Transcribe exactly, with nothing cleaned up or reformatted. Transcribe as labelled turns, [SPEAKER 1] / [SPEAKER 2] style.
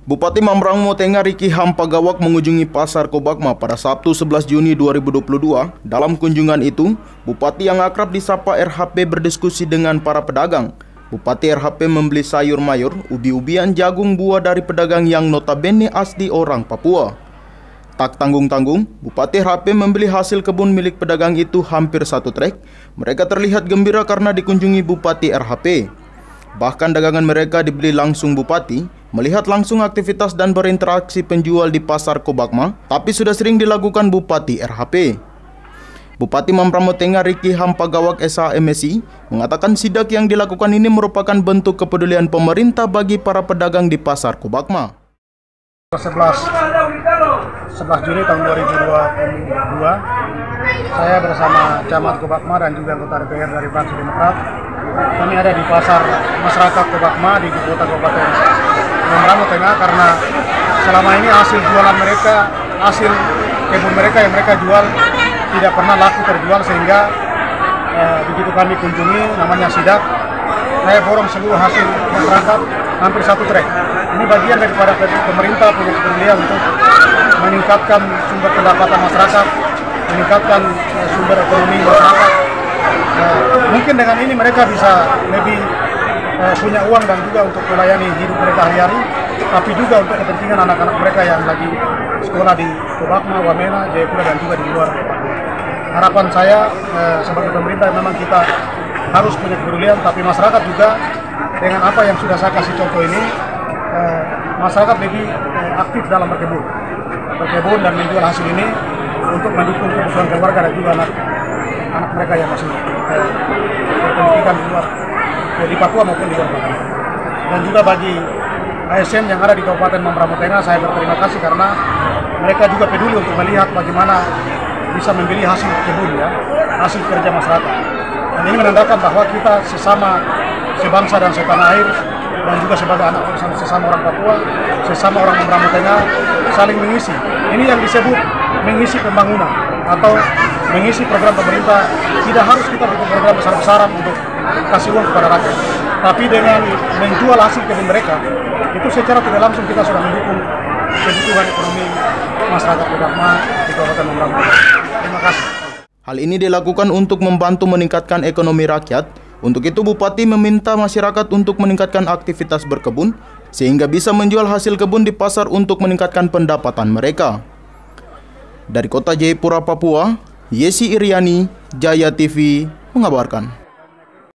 [SPEAKER 1] Bupati Mambramo Tengah Riki Hampagawak mengunjungi Pasar Kobakma pada Sabtu sebelas Juni dua ribu dua puluh dua. Dalam kunjungan itu, Bupati yang akrab disapa R H P berdiskusi dengan para pedagang. Bupati R H P membeli sayur mayur, ubi-ubian, jagung, buah dari pedagang yang notabene asli orang Papua. Tak tanggung-tanggung, Bupati R H P membeli hasil kebun milik pedagang itu hampir satu trek. Mereka terlihat gembira karena dikunjungi Bupati R H P. Bahkan dagangan mereka dibeli langsung Bupati, melihat langsung aktivitas dan berinteraksi penjual di Pasar Kobakma, tapi sudah sering dilakukan Bupati R H P. Bupati Mambramo Tengah Riki Hampagawak S H M S I mengatakan sidak yang dilakukan ini merupakan bentuk kepedulian pemerintah bagi para pedagang di Pasar Kobakma.
[SPEAKER 2] sebelas Juni tahun dua ribu dua puluh dua, saya bersama Camat Kobakma dan juga anggota D P R dari Fraksi Demokrat. Kami ada di Pasar Masyarakat Kobakma di Kota Kabupaten Mambramo Tengah karena selama ini hasil jualan mereka, hasil kebun mereka yang mereka jual tidak pernah laku terjual, sehingga eh, begitu kami kunjungi namanya sidak, saya borong seluruh hasil masyarakat hampir satu trek. Ini bagian daripada pemerintah punya kepedulian untuk meningkatkan sumber pendapatan masyarakat, meningkatkan eh, sumber ekonomi masyarakat. Uh, mungkin dengan ini mereka bisa lebih uh, punya uang dan juga untuk melayani hidup mereka hari-hari, tapi juga untuk kepentingan anak-anak mereka yang lagi sekolah di Kobakma, Wamena, Jayapura dan juga di luar. Harapan saya uh, sebagai pemerintah memang kita harus punya kepedulian, tapi masyarakat juga dengan apa yang sudah saya kasih contoh ini, uh, masyarakat lebih uh, aktif dalam berkebun, berkebun dan menjual hasil ini untuk mendukung kebutuhan keluarga dan juga anak anak mereka yang masih eh, berpendidikan di luar, eh, di Papua maupun di luar Papua. Dan juga bagi A S N yang ada di Kabupaten Mambramo Tengah, saya berterima kasih karena mereka juga peduli untuk melihat bagaimana bisa membeli hasil kebun, ya, hasil kerja masyarakat. Dan ini menandakan bahwa kita sesama sebangsa dan setanah air, dan juga sebagai anak sesama orang Papua, sesama orang Mambramo Tengah, saling mengisi. Ini yang disebut mengisi pembangunan atau mengisi program pemerintah. Tidak harus kita bikin program besar-besaran untuk kasih uang kepada rakyat, tapi dengan menjual hasil kebun mereka, itu secara tidak langsung kita sudah mendukung kebutuhan ekonomi masyarakat Kobakma di Kabupaten Mambramo. Terima kasih.
[SPEAKER 1] Hal ini dilakukan untuk membantu meningkatkan ekonomi rakyat. Untuk itu Bupati meminta masyarakat untuk meningkatkan aktivitas berkebun sehingga bisa menjual hasil kebun di pasar untuk meningkatkan pendapatan mereka. Dari Kota Jayapura, Papua, Yesi Iriani, Jaya T V mengabarkan.